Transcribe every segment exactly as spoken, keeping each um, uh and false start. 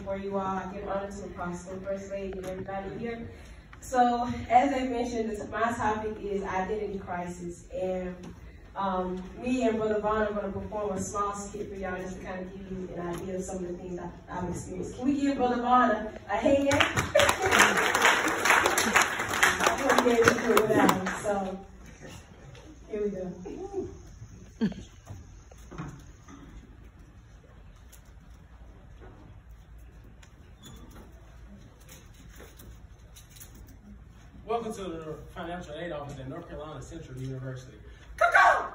before you all. I give honor to Apostle, First Lady, and everybody here. So, as I mentioned, this, my topic is identity crisis. And um, me and Brother Vaughn are going to perform a small skit for y'all just to kind of give you an idea of some of the things I, I've experienced. Can we give Brother Vaughn a, a hand? I wouldn't be able to do it without him. So, here we go. Welcome to the Financial Aid Office at North Carolina Central University. How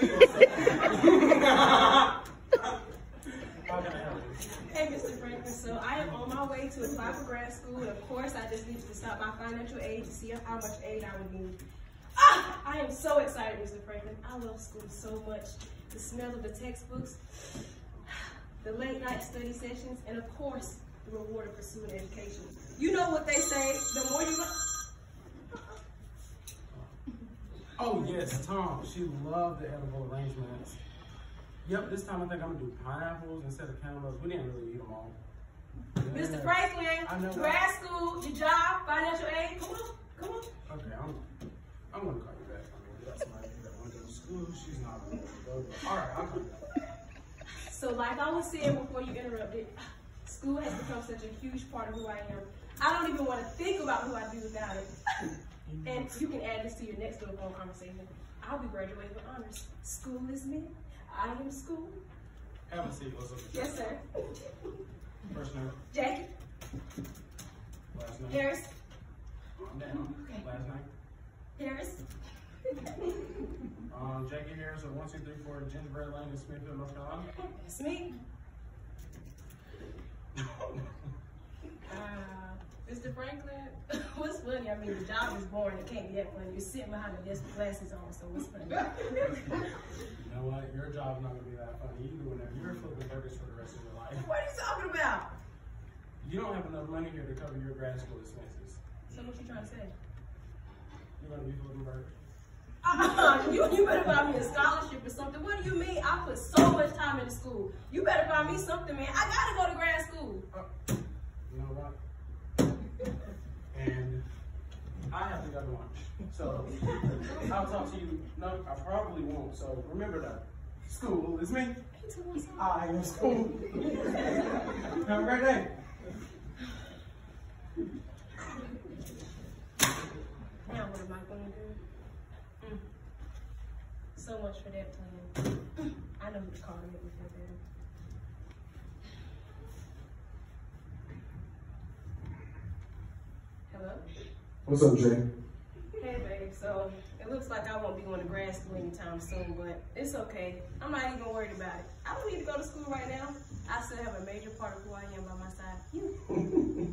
How can I help you? Hey, Mister Franklin. So I am on my way to apply for grad school, and of course, I just needed to stop by financial aid to see how much aid I would need. Ah, I am so excited, Mister Franklin. I love school so much. The smell of the textbooks, the late night study sessions, and of course, the reward of pursuing education. You know what they say, the more you learn. Oh yes, Tom. She loved the edible arrangements. Yep, this time I think I'm gonna do pineapples instead of cantaloupes. We didn't really eat them all. Yeah. Mister Franklin, grad school, your job, financial aid. Come on, come on. Okay, I'm, I'm gonna call you back. I mean, we got somebody that wanna go to school. She's not gonna go. All right, I'll call you back. So, like I was saying before you interrupted, school has become such a huge part of who I am. I don't even want to think about who I do without it. And you can add this to your next little phone conversation. I'll be graduating with honors. School is me. I am school. Have a seat. What's up? Yes, sir. First name? Jackie. Last name? Harris. I'm down. Okay. Last name? Harris. Um, Jackie Harris at one two three four Gingerbread Lane in Smithfield, North Carolina. That's me. Uh, Mister Franklin, what's funny? I mean, the job is boring. It can't be that funny. You're sitting behind a desk with glasses on, so what's funny? You know what? Your job's not going to be that funny. You can do whatever. You're flipping burgers for the rest of your life. What are you talking about? You don't have enough money here to cover your grad school expenses. So what you trying to say? You're going to be flipping burgers. Uh, you, you better find me a scholarship or something. What do you mean? I put so much time into school. You better find me something, man. I got to go to grad school. Uh, you know what? And I have to go to lunch. So I'll talk to you. No, I probably won't. So remember that. School is me. I am school. Have a great day. Now what am I going to do? Mm. So much for that plan. I know who to call to make me feel better. Hello? What's up, Jay? Hey, babe. So it looks like I won't be going to grad school anytime soon, but it's okay. I'm not even worried about it. I don't need to go to school right now. I still have a major part of who I am by my side. You.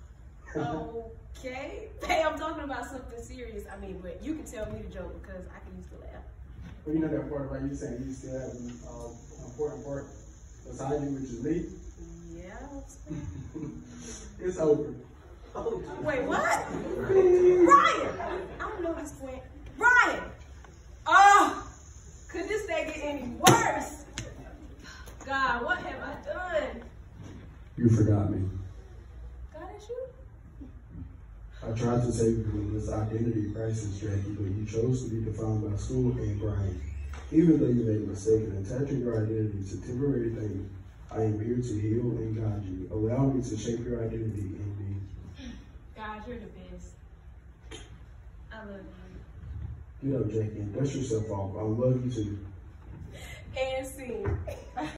Okay. Hey, I'm talking about something serious. I mean, but you can tell me the joke because I can use to laugh. Well, you know that part about you saying you still have an uh, important part beside you, which is me? Yeah. It's over. Wait, what? Ryan! I don't know this point. Ryan! Oh! Could this day get any worse? God, what have I done? You forgot me. God, that's you? I tried to save you from this identity crisis, Jackie, but you chose to be defined by school and grind. Even though you made a mistake in attaching your identity to temporary things, I am here to heal and guide you. Allow me to shape your identity in me. God, you're the best. I love you. Get up, Jackie, and dust yourself off. I love you too. And scene.